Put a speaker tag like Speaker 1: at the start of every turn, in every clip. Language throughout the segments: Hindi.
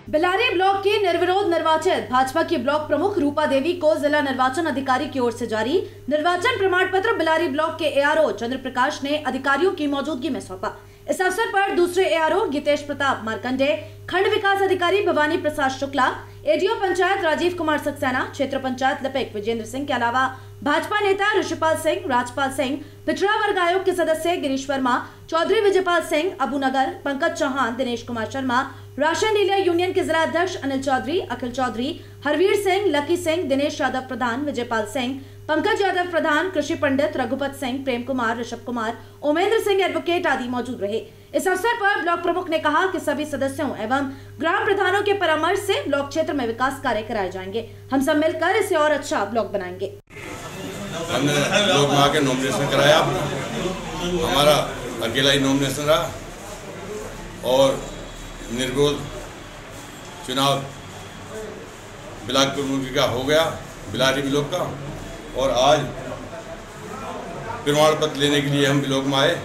Speaker 1: बिलारी ब्लॉक की निर्विरोध निर्वाचित भाजपा की ब्लॉक प्रमुख रूपा देवी को जिला निर्वाचन अधिकारी की ओर से जारी निर्वाचन प्रमाण पत्र बिलारी ब्लॉक के एआरओ चंद्र प्रकाश ने अधिकारियों की मौजूदगी में सौंपा। इस अवसर पर दूसरे एआरओ गीतेश प्रताप मार्कंडे, खंड विकास अधिकारी भवानी प्रसाद शुक्ला, एडीओ पंचायत राजीव कुमार सक्सेना, क्षेत्र पंचायत लिपिक विजेंद्र सिंह के अलावा भाजपा नेता ऋषिपाल सिंह, राजपाल सिंह, पिछड़ा वर्ग आयोग के सदस्य Girish Verma, Chaudhary Vijaypal Singh, Abunagar, Pankaj Chauhan, Dinesh Kumar Sharma, ration dealer union के जिला अध्यक्ष अनिल चौधरी, अखिल चौधरी, हरवीर सिंह, लकी सिंह, दिनेश यादव प्रधान, विजयपाल सिंह, पंकज यादव प्रधान, कृषि पंडित रघुपत सिंह, प्रेम कुमार, ऋषभ कुमार, ओमेंद्र सिंह एडवोकेट आदि मौजूद रहे। इस अवसर पर ब्लॉक प्रमुख ने कहा कि सभी सदस्यों एवं ग्राम प्रधानों के परामर्श से ब्लॉक क्षेत्र में विकास कार्य कराए जाएंगे। हम सब मिलकर इसे और अच्छा ब्लॉक बनाएंगे।
Speaker 2: हमने ब्लॉक में आके नॉमिनेशन कराया, हमारा अकेला ही नॉमिनेशन रहा और निर्विरोध चुनाव ब्लॉक प्रमुख का हो गया, बिलारी ब्लॉक का। और आज प्रमाण पत्र लेने के लिए हम ब्लॉक में आए।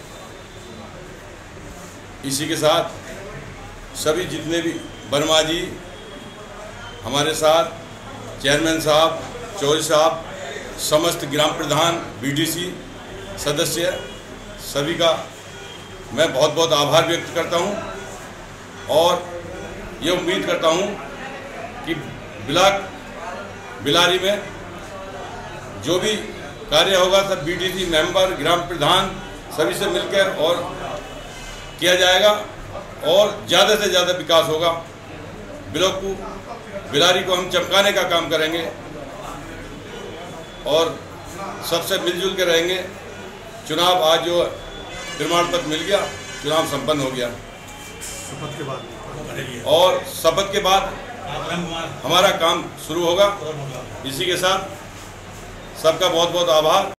Speaker 2: इसी के साथ सभी जितने भी वर्मा जी हमारे साथ, चेयरमैन साहब, चौधरी साहब, समस्त ग्राम प्रधान, बीडीसी सदस्य, सभी का मैं बहुत बहुत आभार व्यक्त करता हूं और ये उम्मीद करता हूं कि ब्लॉक बिलारी में जो भी कार्य होगा सब बीडीसी मेंबर, ग्राम प्रधान सभी से मिलकर और किया जाएगा और ज़्यादा से ज़्यादा विकास होगा। ब्लॉक को, बिलारी को हम चमकाने का काम करेंगे और सबसे मिलजुल के रहेंगे। चुनाव आज जो प्रमाण पत्र मिल गया, चुनाव संपन्न हो गया।
Speaker 3: शपथ के बाद
Speaker 2: और शपथ के बाद हमारा काम शुरू होगा। इसी के साथ सबका बहुत बहुत आभार।